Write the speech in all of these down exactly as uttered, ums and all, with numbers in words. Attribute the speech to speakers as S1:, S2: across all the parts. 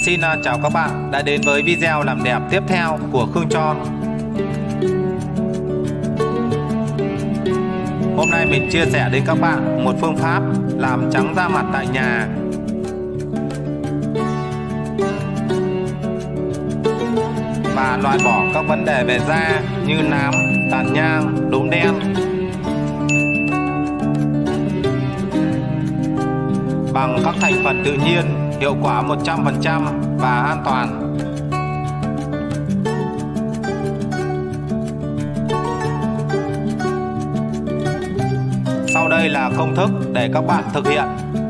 S1: Xin chào các bạn đã đến với video làm đẹp tiếp theo của Khương Tron. Hôm nay mình chia sẻ đến các bạn một phương pháp làm trắng da mặt tại nhà. Và loại bỏ các vấn đề về da như nám, tàn nhang, đốm đen. Bằng các thành phần tự nhiên, hiệu quả một trăm phần trăm và an toàn. Sau đây là công thức để các bạn thực hiện.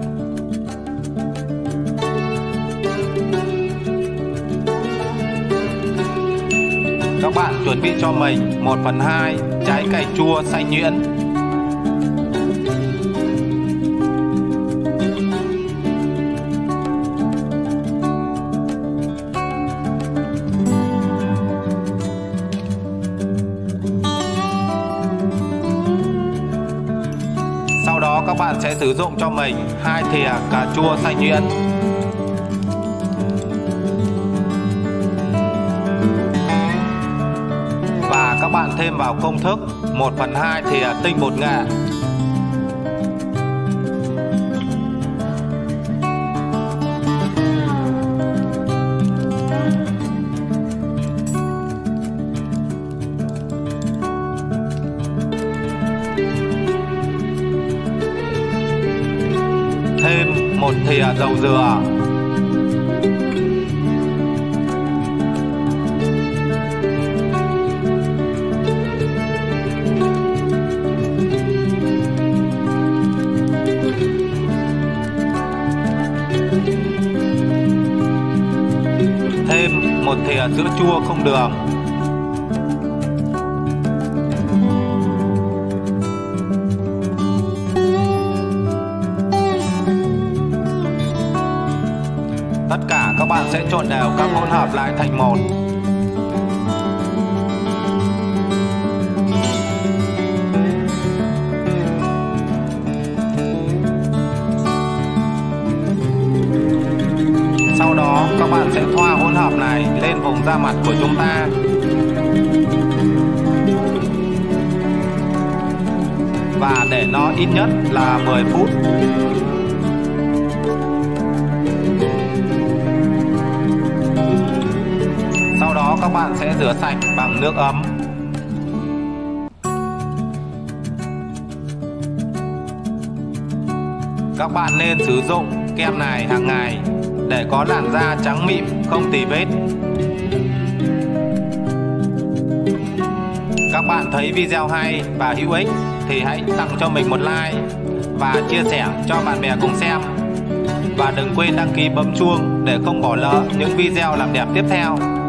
S1: Các bạn chuẩn bị cho mình một phần hai trái cải chua xay nhuyễn, sau đó các bạn sẽ sử dụng cho mình hai thìa cà chua xay nhuyễn. Và các bạn thêm vào công thức một phần hai thìa tinh bột nghệ. Thêm một thìa dầu dừa. Thêm một thìa sữa chua không đường. Tất cả các bạn sẽ trộn đều các hỗn hợp lại thành một. Sau đó các bạn sẽ thoa hỗn hợp này lên vùng da mặt của chúng ta. Và để nó ít nhất là mười phút. Sau đó các bạn sẽ rửa sạch bằng nước ấm. Các bạn nên sử dụng kem này hàng ngày để có làn da trắng mịn, không tì vết. Các bạn thấy video hay và hữu ích thì hãy tặng cho mình một like và chia sẻ cho bạn bè cùng xem. Và đừng quên đăng ký bấm chuông để không bỏ lỡ những video làm đẹp tiếp theo.